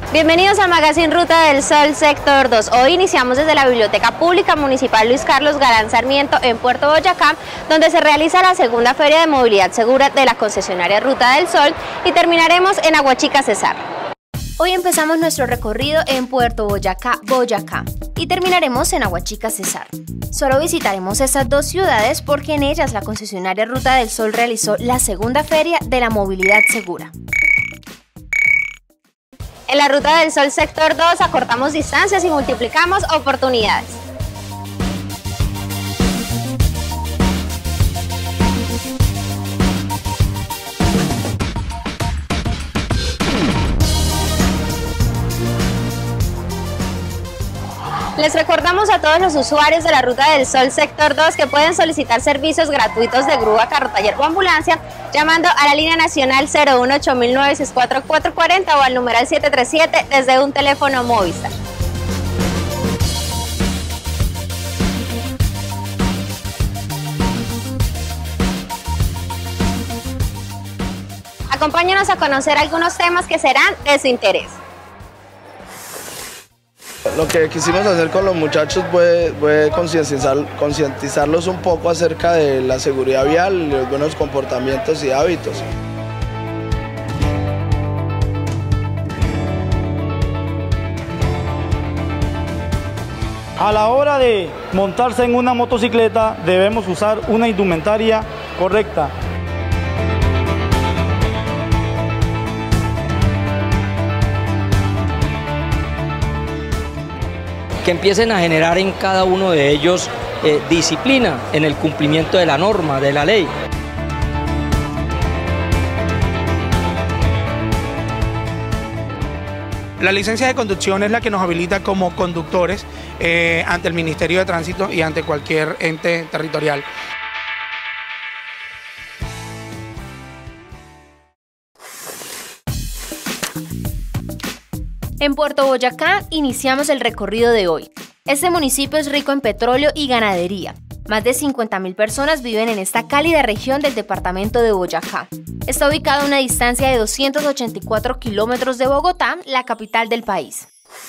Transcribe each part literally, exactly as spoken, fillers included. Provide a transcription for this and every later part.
Bienvenidos al Magazine Ruta del Sol Sector dos. Hoy iniciamos desde la Biblioteca Pública Municipal Luis Carlos Galán Sarmiento en Puerto Boyacá, donde se realiza la segunda Feria de Movilidad Segura de la concesionaria Ruta del Sol, y terminaremos en Aguachica, Cesar. Hoy empezamos nuestro recorrido en Puerto Boyacá, Boyacá, y terminaremos en Aguachica, Cesar. Solo visitaremos estas dos ciudades porque en ellas la concesionaria Ruta del Sol realizó la segunda Feria de la Movilidad Segura. En la Ruta del Sol Sector dos acortamos distancias y multiplicamos oportunidades. Les recordamos a todos los usuarios de la Ruta del Sol Sector dos que pueden solicitar servicios gratuitos de grúa, carro taller o ambulancia llamando a la línea nacional cero uno ocho mil nueve seis cuatro cuatro cuatro cero o al numeral siete tres siete desde un teléfono Movistar. Acompáñenos a conocer algunos temas que serán de su interés. Lo que quisimos hacer con los muchachos fue, fue concientizar, concientizarlos un poco acerca de la seguridad vial y los buenos comportamientos y hábitos. A la hora de montarse en una motocicleta debemos usar una indumentaria correcta. Que empiecen a generar en cada uno de ellos eh, disciplina en el cumplimiento de la norma, de la ley. La licencia de conducción es la que nos habilita como conductores eh, ante el Ministerio de Tránsito y ante cualquier ente territorial. En Puerto Boyacá iniciamos el recorrido de hoy. Este municipio es rico en petróleo y ganadería. Más de cincuenta mil personas viven en esta cálida región del departamento de Boyacá. Está ubicado a una distancia de doscientos ochenta y cuatro kilómetros de Bogotá, la capital del país.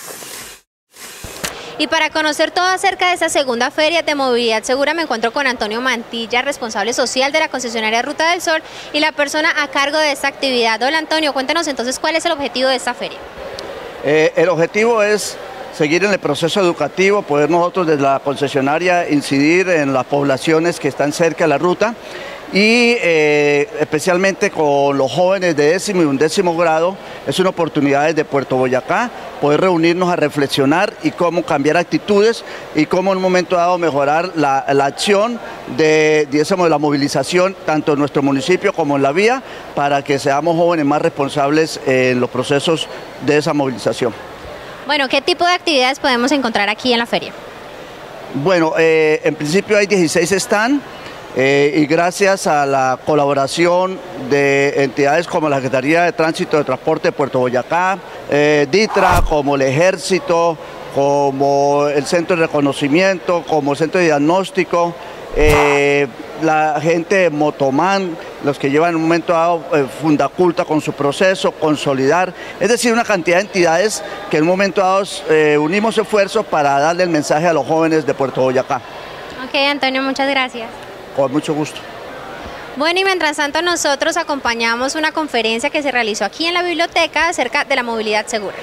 Y para conocer todo acerca de esta segunda Feria de Movilidad Segura me encuentro con Antonio Mantilla, responsable social de la concesionaria Ruta del Sol y la persona a cargo de esta actividad. Hola Antonio, cuéntanos entonces cuál es el objetivo de esta feria. Eh, el objetivo es seguir en el proceso educativo, poder nosotros desde la concesionaria incidir en las poblaciones que están cerca de la ruta y eh, especialmente con los jóvenes de décimo y undécimo grado. Es una oportunidad desde Puerto Boyacá poder reunirnos a reflexionar y cómo cambiar actitudes y cómo en un momento dado mejorar la, la acción de, digamos, de la movilización tanto en nuestro municipio como en la vía para que seamos jóvenes más responsables en los procesos de esa movilización. Bueno, ¿qué tipo de actividades podemos encontrar aquí en la feria? Bueno, eh, en principio hay dieciséis stands. Eh, y gracias a la colaboración de entidades como la Secretaría de Tránsito de Transporte de Puerto Boyacá, eh, DITRA, como el Ejército, como el Centro de Reconocimiento, como el Centro de Diagnóstico, eh, la gente de Motomán, los que llevan en un momento dado eh, Fundaculta con su proceso, Consolidar, es decir, una cantidad de entidades que en un momento dado eh, unimos esfuerzos para darle el mensaje a los jóvenes de Puerto Boyacá. Ok, Antonio, muchas gracias. Con mucho gusto. Bueno, y mientras tanto nosotros acompañamos una conferencia que se realizó aquí en la biblioteca acerca de la movilidad segura.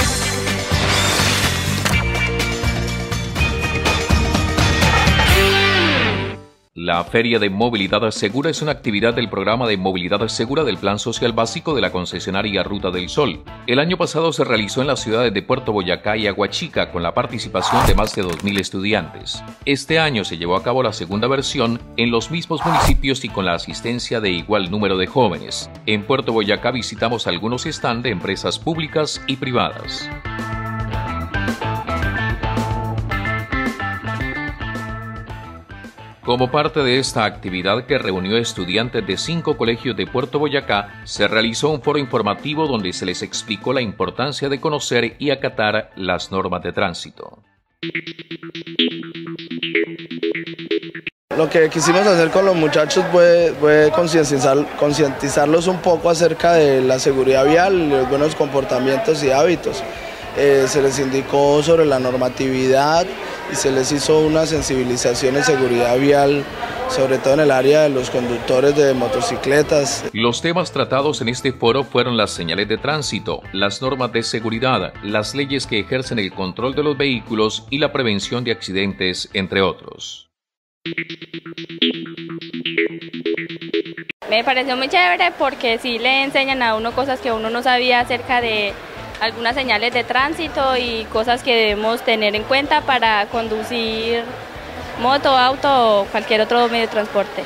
La Feria de Movilidad Segura es una actividad del programa de Movilidad Segura del Plan Social Básico de la concesionaria Ruta del Sol. El año pasado se realizó en las ciudades de Puerto Boyacá y Aguachica con la participación de más de dos mil estudiantes. Este año se llevó a cabo la segunda versión en los mismos municipios y con la asistencia de igual número de jóvenes. En Puerto Boyacá visitamos algunos stands de empresas públicas y privadas. Como parte de esta actividad que reunió estudiantes de cinco colegios de Puerto Boyacá, se realizó un foro informativo donde se les explicó la importancia de conocer y acatar las normas de tránsito. Lo que quisimos hacer con los muchachos fue, fue concientizar, concientizarlos un poco acerca de la seguridad vial, los buenos comportamientos y hábitos. Eh, se les indicó sobre la normatividad y se les hizo una sensibilización en seguridad vial, sobre todo en el área de los conductores de motocicletas. Los temas tratados en este foro fueron las señales de tránsito, las normas de seguridad, las leyes que ejercen el control de los vehículos y la prevención de accidentes, entre otros. Me pareció muy chévere porque sí le enseñan a uno cosas que uno no sabía acerca de algunas señales de tránsito y cosas que debemos tener en cuenta para conducir moto, auto o cualquier otro medio de transporte.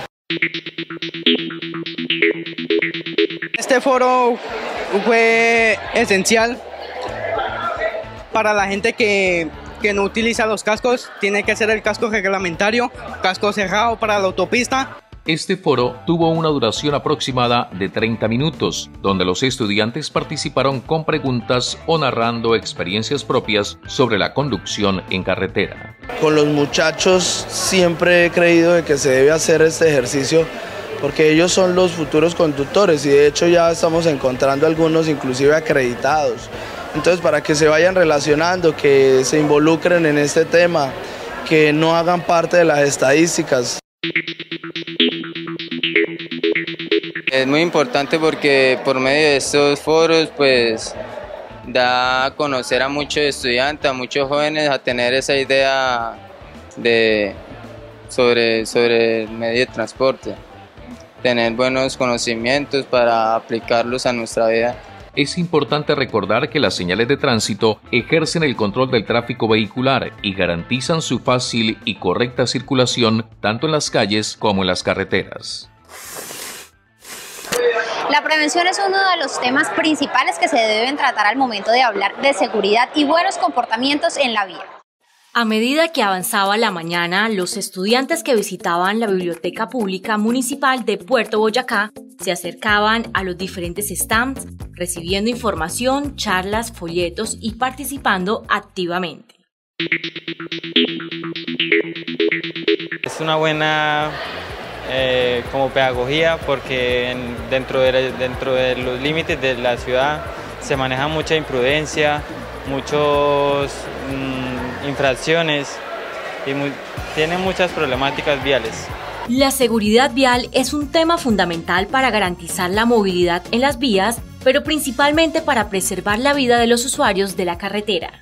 Este foro fue esencial para la gente que, que no utiliza los cascos. Tiene que ser el casco reglamentario, casco cerrado para la autopista. Este foro tuvo una duración aproximada de treinta minutos, donde los estudiantes participaron con preguntas o narrando experiencias propias sobre la conducción en carretera. Con los muchachos siempre he creído de que se debe hacer este ejercicio porque ellos son los futuros conductores y de hecho ya estamos encontrando algunos inclusive acreditados. Entonces para que se vayan relacionando, que se involucren en este tema, que no hagan parte de las estadísticas. Es muy importante porque por medio de estos foros pues da a conocer a muchos estudiantes, a muchos jóvenes a tener esa idea de, sobre, sobre el medio de transporte, tener buenos conocimientos para aplicarlos a nuestra vida. Es importante recordar que las señales de tránsito ejercen el control del tráfico vehicular y garantizan su fácil y correcta circulación tanto en las calles como en las carreteras. La prevención es uno de los temas principales que se deben tratar al momento de hablar de seguridad y buenos comportamientos en la vía. A medida que avanzaba la mañana, los estudiantes que visitaban la Biblioteca Pública Municipal de Puerto Boyacá se acercaban a los diferentes stands, recibiendo información, charlas, folletos y participando activamente. Es una buena eh, como pedagogía porque en, dentro, de, dentro de los límites de la ciudad se maneja mucha imprudencia, muchos mmm, infracciones y muy, tiene muchas problemáticas viales. La seguridad vial es un tema fundamental para garantizar la movilidad en las vías, pero principalmente para preservar la vida de los usuarios de la carretera.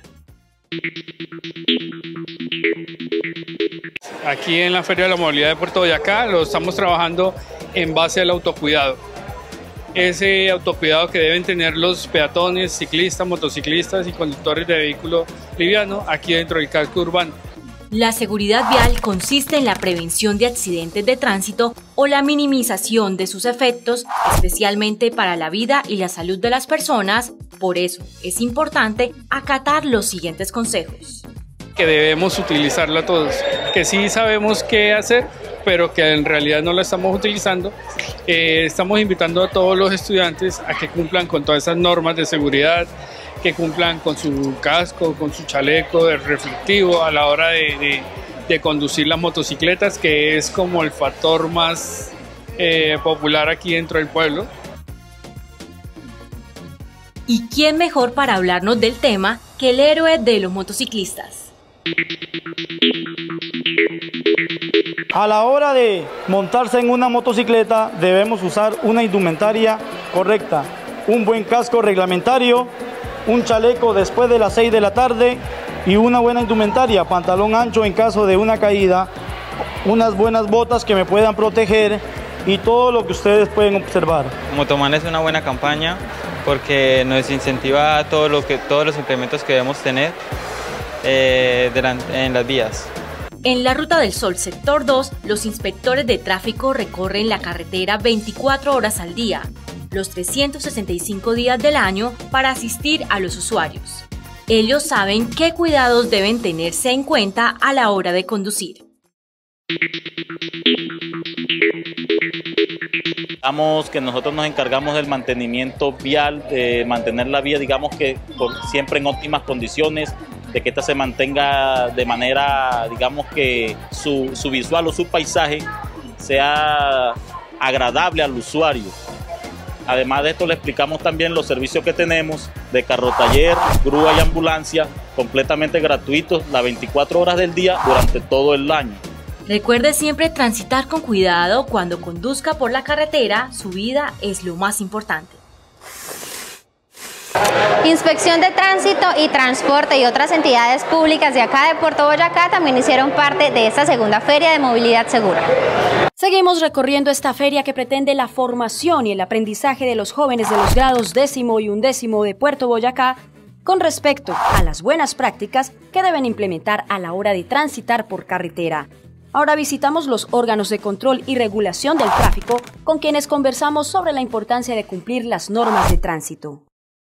Aquí en la Feria de la Movilidad de Puerto Boyacá lo estamos trabajando en base al autocuidado. Ese autocuidado que deben tener los peatones, ciclistas, motociclistas y conductores de vehículo liviano aquí dentro del casco urbano. La seguridad vial consiste en la prevención de accidentes de tránsito o la minimización de sus efectos, especialmente para la vida y la salud de las personas. Por eso es importante acatar los siguientes consejos. Que debemos utilizarla todos, que sí sabemos qué hacer, pero que en realidad no la estamos utilizando. Eh, estamos invitando a todos los estudiantes a que cumplan con todas esas normas de seguridad, que cumplan con su casco, con su chaleco de reflectivo a la hora de, de, de conducir las motocicletas, que es como el factor más eh, popular aquí dentro del pueblo. ¿Y quién mejor para hablarnos del tema que el héroe de los motociclistas? A la hora de montarse en una motocicleta debemos usar una indumentaria correcta, un buen casco reglamentario, un chaleco después de las seis de la tarde y una buena indumentaria, pantalón ancho en caso de una caída, unas buenas botas que me puedan proteger y todo lo que ustedes pueden observar. Motoman es una buena campaña porque nos incentiva a todo lo que, todos los implementos que debemos tener eh, en las vías. En la Ruta del Sol, sector dos, los inspectores de tráfico recorren la carretera veinticuatro horas al día, los trescientos sesenta y cinco días del año, para asistir a los usuarios. Ellos saben qué cuidados deben tenerse en cuenta a la hora de conducir. Digamos que nosotros nos encargamos del mantenimiento vial, de mantener la vía, digamos que por, siempre en óptimas condiciones, de que esta se mantenga de manera, digamos que su, su visual o su paisaje sea agradable al usuario. Además de esto, le explicamos también los servicios que tenemos de carro taller, grúa y ambulancia, completamente gratuitos las veinticuatro horas del día durante todo el año. Recuerde siempre transitar con cuidado cuando conduzca por la carretera, su vida es lo más importante. Inspección de Tránsito y Transporte y otras entidades públicas de acá de Puerto Boyacá también hicieron parte de esta segunda feria de movilidad segura. Seguimos recorriendo esta feria que pretende la formación y el aprendizaje de los jóvenes de los grados décimo y undécimo de Puerto Boyacá con respecto a las buenas prácticas que deben implementar a la hora de transitar por carretera. Ahora visitamos los órganos de control y regulación del tráfico con quienes conversamos sobre la importancia de cumplir las normas de tránsito.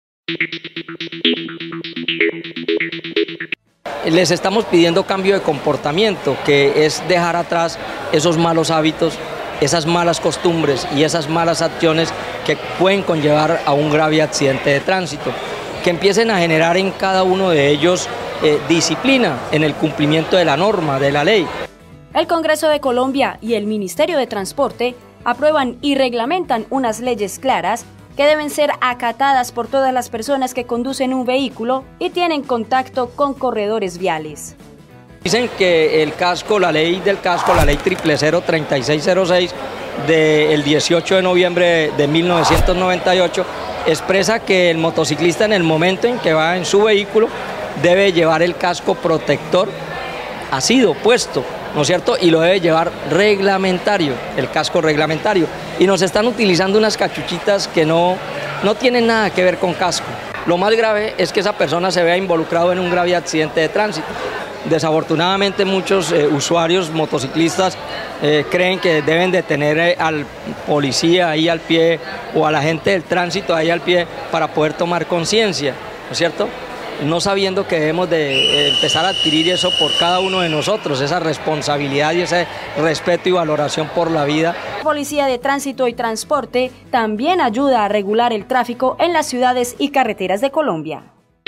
Les estamos pidiendo cambio de comportamiento, que es dejar atrás esos malos hábitos, esas malas costumbres y esas malas acciones que pueden conllevar a un grave accidente de tránsito, que empiecen a generar en cada uno de ellos eh, disciplina en el cumplimiento de la norma, de la ley. El Congreso de Colombia y el Ministerio de Transporte aprueban y reglamentan unas leyes claras que deben ser acatadas por todas las personas que conducen un vehículo y tienen contacto con corredores viales. Dicen que el casco, la ley del casco, la ley triple cero treinta y seis cero seis del dieciocho de noviembre de mil novecientos noventa y ocho expresa que el motociclista en el momento en que va en su vehículo debe llevar el casco protector asido, puesto, ¿no es cierto? Y lo debe llevar reglamentario, el casco reglamentario. Y nos están utilizando unas cachuchitas que no, no tienen nada que ver con casco. Lo más grave es que esa persona se vea involucrado en un grave accidente de tránsito. Desafortunadamente muchos eh, usuarios motociclistas eh, creen que deben de tener eh, al policía ahí al pie o a la gente del tránsito ahí al pie para poder tomar conciencia, ¿no es cierto? No sabiendo que debemos de empezar a adquirir eso por cada uno de nosotros, esa responsabilidad y ese respeto y valoración por la vida. La Policía de Tránsito y Transporte también ayuda a regular el tráfico en las ciudades y carreteras de Colombia.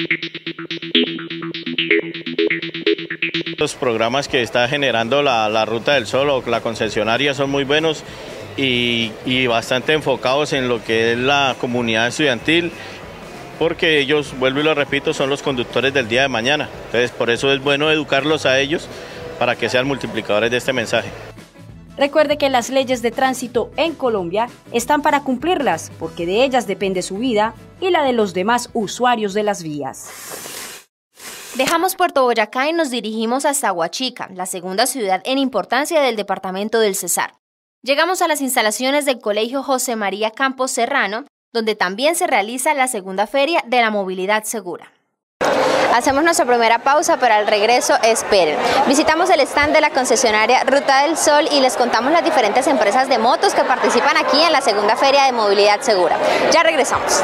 Los programas que está generando la, la Ruta del Sol o la concesionaria son muy buenos y, y bastante enfocados en lo que es la comunidad estudiantil, porque ellos, vuelvo y lo repito, son los conductores del día de mañana. Entonces, por eso es bueno educarlos a ellos para que sean multiplicadores de este mensaje. Recuerde que las leyes de tránsito en Colombia están para cumplirlas, porque de ellas depende su vida y la de los demás usuarios de las vías. Dejamos Puerto Boyacá y nos dirigimos hasta Aguachica, la segunda ciudad en importancia del departamento del Cesar. Llegamos a las instalaciones del Colegio José María Campos Serrano, donde también se realiza la segunda feria de la movilidad segura. Hacemos nuestra primera pausa, pero al regreso esperen. Visitamos el stand de la concesionaria Ruta del Sol y les contamos las diferentes empresas de motos que participan aquí en la segunda feria de movilidad segura. Ya regresamos.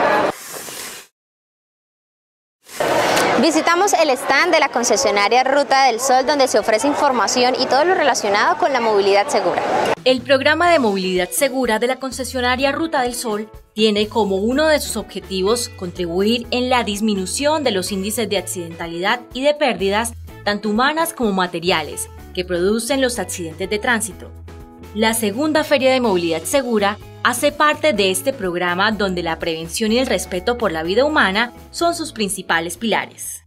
Visitamos el stand de la concesionaria Ruta del Sol, donde se ofrece información y todo lo relacionado con la movilidad segura. El programa de movilidad segura de la concesionaria Ruta del Sol tiene como uno de sus objetivos contribuir en la disminución de los índices de accidentalidad y de pérdidas, tanto humanas como materiales, que producen los accidentes de tránsito. La segunda Feria de Movilidad Segura hace parte de este programa donde la prevención y el respeto por la vida humana son sus principales pilares.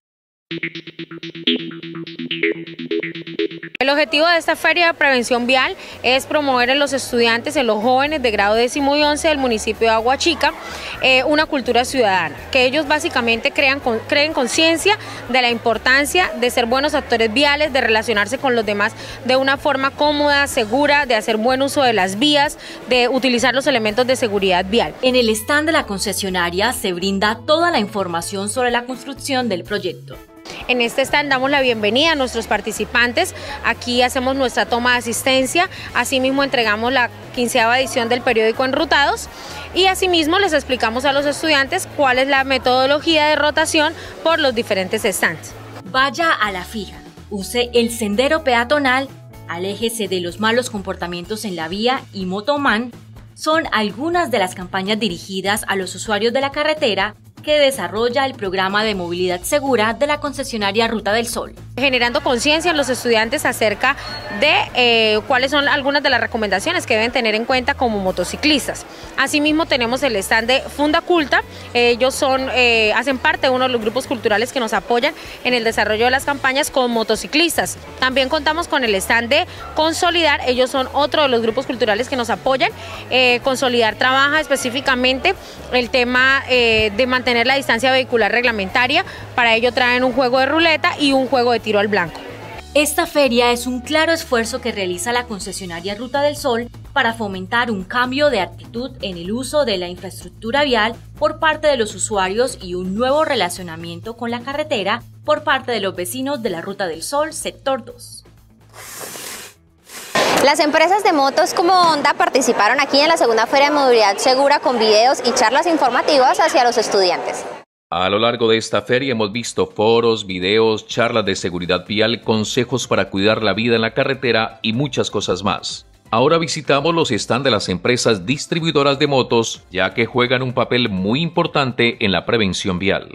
El objetivo de esta feria de prevención vial es promover en los estudiantes, en los jóvenes de grado décimo y once del municipio de Aguachica, eh, una cultura ciudadana, que ellos básicamente crean, con, creen conciencia de la importancia de ser buenos actores viales, de relacionarse con los demás de una forma cómoda, segura, de hacer buen uso de las vías, de utilizar los elementos de seguridad vial. En el stand de la concesionaria se brinda toda la información sobre la construcción del proyecto. En este stand damos la bienvenida a nuestros participantes, aquí hacemos nuestra toma de asistencia, asimismo entregamos la quinceava edición del periódico Enrutados y asimismo les explicamos a los estudiantes cuál es la metodología de rotación por los diferentes stands. Vaya a la fija, use el sendero peatonal, aléjese de los malos comportamientos en la vía y Motoman son algunas de las campañas dirigidas a los usuarios de la carretera que desarrolla el programa de movilidad segura de la concesionaria Ruta del Sol. Generando conciencia en los estudiantes acerca de eh, cuáles son algunas de las recomendaciones que deben tener en cuenta como motociclistas. Asimismo tenemos el stand de Funda Culta, ellos son, eh, hacen parte de uno de los grupos culturales que nos apoyan en el desarrollo de las campañas con motociclistas. También contamos con el stand de Consolidar, ellos son otro de los grupos culturales que nos apoyan. Eh, Consolidar trabaja específicamente el tema eh, de mantener la distancia vehicular reglamentaria, para ello traen un juego de ruleta y un juego de tiro al blanco. Esta feria es un claro esfuerzo que realiza la concesionaria Ruta del Sol para fomentar un cambio de actitud en el uso de la infraestructura vial por parte de los usuarios y un nuevo relacionamiento con la carretera por parte de los vecinos de la Ruta del Sol, sector dos. Las empresas de motos como Honda participaron aquí en la segunda Feria de Movilidad Segura con videos y charlas informativas hacia los estudiantes. A lo largo de esta feria hemos visto foros, videos, charlas de seguridad vial, consejos para cuidar la vida en la carretera y muchas cosas más. Ahora visitamos los stands de las empresas distribuidoras de motos, ya que juegan un papel muy importante en la prevención vial.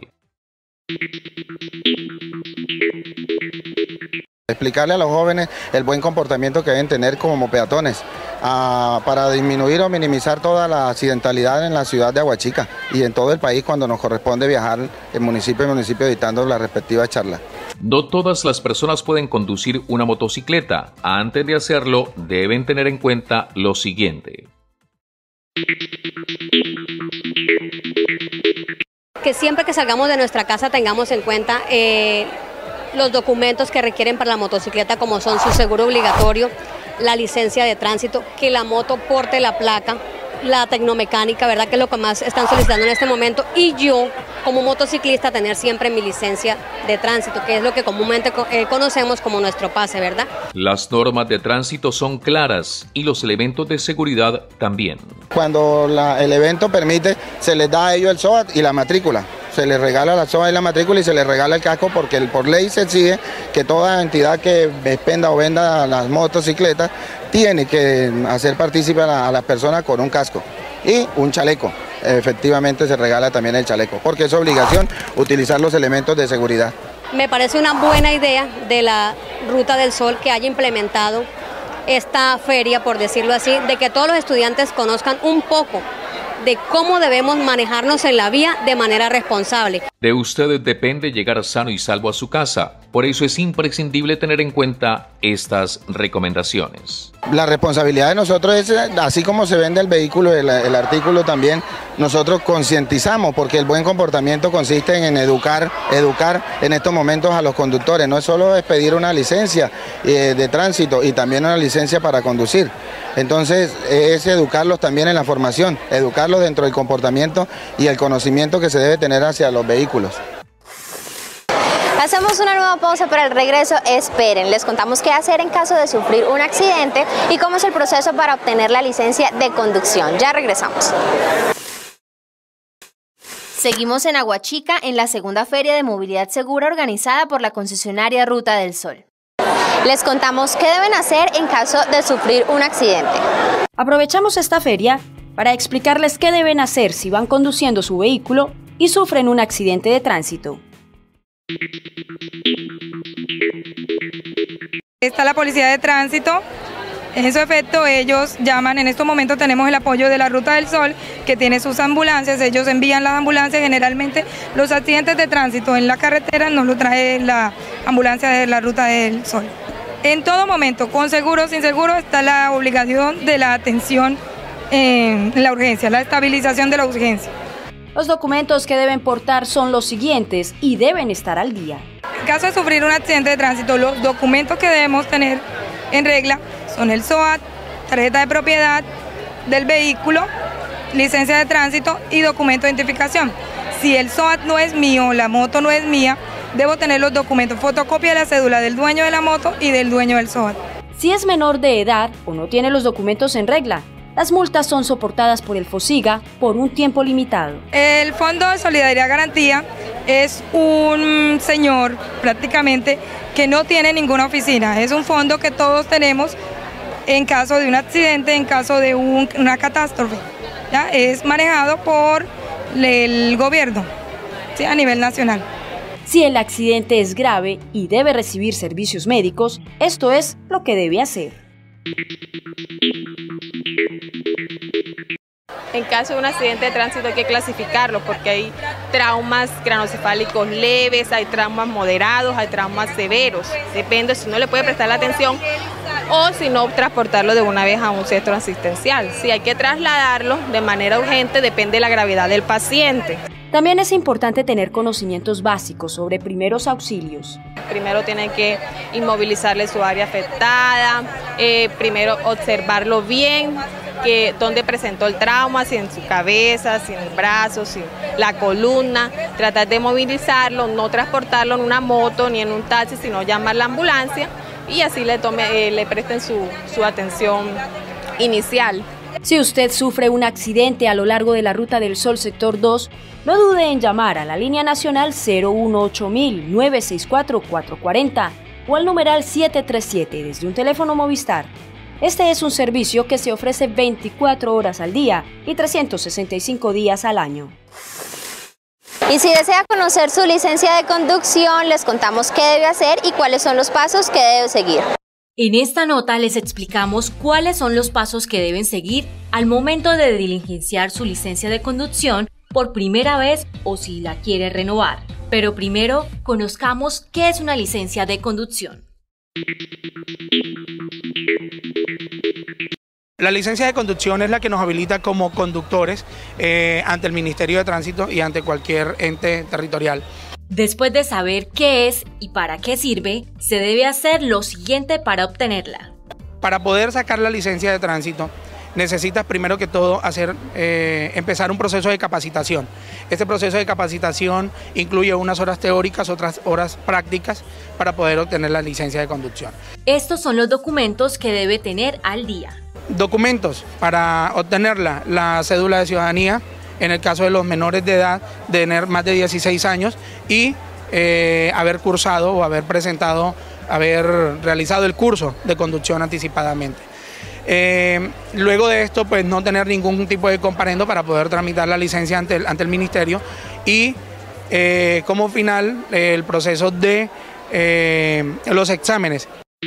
Explicarle a los jóvenes el buen comportamiento que deben tener como peatones uh, para disminuir o minimizar toda la accidentalidad en la ciudad de Aguachica y en todo el país cuando nos corresponde viajar en municipio y municipio editando las respectivas charlas. No todas las personas pueden conducir una motocicleta. Antes de hacerlo, deben tener en cuenta lo siguiente. Que siempre que salgamos de nuestra casa tengamos en cuenta eh, los documentos que requieren para la motocicleta, como son su seguro obligatorio, la licencia de tránsito, que la moto porte la placa, la tecnomecánica, ¿verdad? Que es lo que más están solicitando en este momento, y yo como motociclista tener siempre mi licencia de tránsito, que es lo que comúnmente eh, conocemos como nuestro pase, ¿verdad? Las normas de tránsito son claras y los elementos de seguridad también. Cuando la, el evento permite, se les da a ellos el S O A T y la matrícula. Se les regala la S O A y la matrícula y se les regala el casco, porque el, por ley se exige que toda entidad que expenda o venda las motocicletas tiene que hacer partícipe a la, a las personas con un casco y un chaleco. Efectivamente se regala también el chaleco, porque es obligación utilizar los elementos de seguridad. Me parece una buena idea de la Ruta del Sol que haya implementado esta feria, por decirlo así, de que todos los estudiantes conozcan un poco de cómo debemos manejarnos en la vía de manera responsable. De ustedes depende llegar sano y salvo a su casa. Por eso es imprescindible tener en cuenta estas recomendaciones. La responsabilidad de nosotros es, así como se vende el vehículo, el, el artículo también, nosotros concientizamos, porque el buen comportamiento consiste en educar, educar en estos momentos a los conductores. No es solo expedir una licencia eh, de tránsito y también una licencia para conducir. Entonces es educarlos también en la formación, educarlos dentro del comportamiento y el conocimiento que se debe tener hacia los vehículos. Hacemos una nueva pausa, pero al regreso esperen. Les contamos qué hacer en caso de sufrir un accidente y cómo es el proceso para obtener la licencia de conducción. Ya regresamos. Seguimos en Aguachica en la segunda Feria de Movilidad Segura organizada por la concesionaria Ruta del Sol. Les contamos qué deben hacer en caso de sufrir un accidente. Aprovechamos esta feria para explicarles qué deben hacer si van conduciendo su vehículo y sufren un accidente de tránsito. Está la policía de tránsito. En su efecto, ellos llaman, en estos momentos tenemos el apoyo de la Ruta del Sol, que tiene sus ambulancias, ellos envían las ambulancias. Generalmente los accidentes de tránsito en la carretera nos lo trae la ambulancia de la Ruta del Sol. En todo momento, con seguro o sin seguro, está la obligación de la atención en la urgencia, la estabilización de la urgencia. Los documentos que deben portar son los siguientes y deben estar al día. En caso de sufrir un accidente de tránsito, los documentos que debemos tener en regla son el S O A T, tarjeta de propiedad del vehículo, licencia de tránsito y documento de identificación. Si el S O A T no es mío, la moto no es mía, debo tener los documentos, fotocopia de la cédula del dueño de la moto y del dueño del S O A T. Si es menor de edad o no tiene los documentos en regla, las multas son soportadas por el FOSIGA por un tiempo limitado. El Fondo de Solidaridad Garantía es un señor prácticamente que no tiene ninguna oficina. Es un fondo que todos tenemos en caso de un accidente, en caso de un, una catástrofe. ¿Ya? Es manejado por el gobierno. ¿sí? A nivel nacional. Si el accidente es grave y debe recibir servicios médicos, esto es lo que debe hacer. En caso de un accidente de tránsito hay que clasificarlo porque hay traumas craneoencefálicos leves, hay traumas moderados, hay traumas severos. Depende si uno le puede prestar la atención o si no, transportarlo de una vez a un centro asistencial. Si hay que trasladarlo de manera urgente, depende de la gravedad del paciente. También es importante tener conocimientos básicos sobre primeros auxilios. Primero tienen que inmovilizarle su área afectada, eh, primero observarlo bien, que dónde presentó el trauma, si en su cabeza, si en el brazo, si en la columna, tratar de movilizarlo, no transportarlo en una moto ni en un taxi, sino llamar a la ambulancia y así le, tome, eh, le presten su, su atención inicial. Si usted sufre un accidente a lo largo de la Ruta del Sol Sector dos, no dude en llamar a la línea nacional cero uno ocho mil nueve seis cuatro cuatro cuatro cero o al numeral siete tres siete desde un teléfono Movistar. Este es un servicio que se ofrece veinticuatro horas al día y trescientos sesenta y cinco días al año. Y si desea conocer su licencia de conducción, les contamos qué debe hacer y cuáles son los pasos que debe seguir. En esta nota les explicamos cuáles son los pasos que deben seguir al momento de diligenciar su licencia de conducción por primera vez o si la quiere renovar. Pero primero, conozcamos qué es una licencia de conducción. La licencia de conducción es la que nos habilita como conductores eh, ante el Ministerio de Tránsito y ante cualquier ente territorial. Después de saber qué es y para qué sirve, se debe hacer lo siguiente para obtenerla. Para poder sacar la licencia de tránsito, necesitas primero que todo hacer, eh, empezar un proceso de capacitación. Este proceso de capacitación incluye unas horas teóricas, otras horas prácticas para poder obtener la licencia de conducción. Estos son los documentos que debe tener al día. Documentos para obtenerla: la cédula de ciudadanía, en el caso de los menores de edad, de tener más de dieciséis años y eh, haber cursado o haber presentado, haber realizado el curso de conducción anticipadamente. Eh, luego de esto, pues no tener ningún tipo de comparendo para poder tramitar la licencia ante el, ante el ministerio y eh, como final eh, el proceso de eh, los exámenes.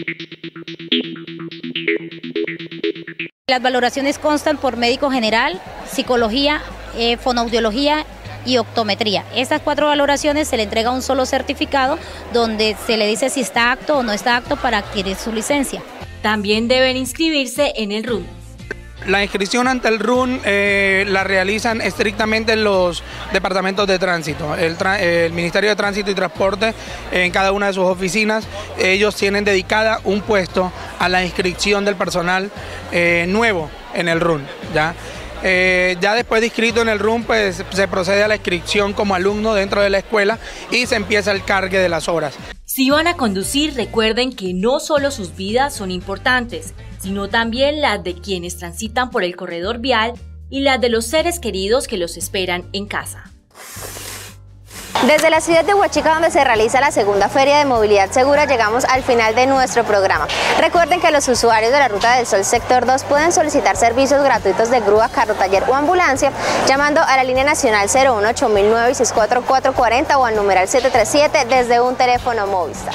Las valoraciones constan por médico general, psicología, eh, fonoaudiología y optometría. Estas cuatro valoraciones se le entrega un solo certificado donde se le dice si está apto o no está apto para adquirir su licencia. También deben inscribirse en el R U N. La inscripción ante el R U N eh, la realizan estrictamente los departamentos de tránsito. El, el Ministerio de Tránsito y Transporte, en cada una de sus oficinas, ellos tienen dedicada un puesto a la inscripción del personal eh, nuevo en el R U N, ¿ya? Eh, ya después de inscrito en el R U N, pues se procede a la inscripción como alumno dentro de la escuela y se empieza el cargue de las horas. Si van a conducir, recuerden que no solo sus vidas son importantes, sino también las de quienes transitan por el corredor vial y las de los seres queridos que los esperan en casa. Desde la ciudad de Huachica, donde se realiza la segunda Feria de Movilidad Segura, llegamos al final de nuestro programa. Recuerden que los usuarios de la Ruta del Sol Sector dos pueden solicitar servicios gratuitos de grúa, carro, taller o ambulancia llamando a la línea nacional cero uno ocho mil nueve seis cuatro cuatro cuatro cero o al numeral siete tres siete desde un teléfono Movistar.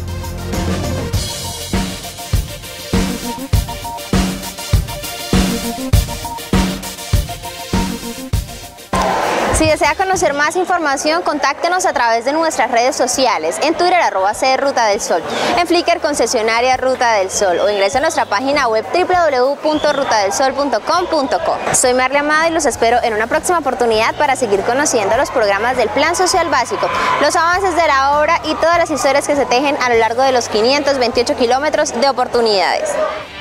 Si desea conocer más información, contáctenos a través de nuestras redes sociales, en Twitter arroba C Ruta del Sol, en Flickr concesionaria Ruta del Sol o ingresa a nuestra página web w w w punto ruta del sol punto com punto co. Soy Marle Amada y los espero en una próxima oportunidad para seguir conociendo los programas del Plan Social Básico, los avances de la obra y todas las historias que se tejen a lo largo de los quinientos veintiocho kilómetros de oportunidades.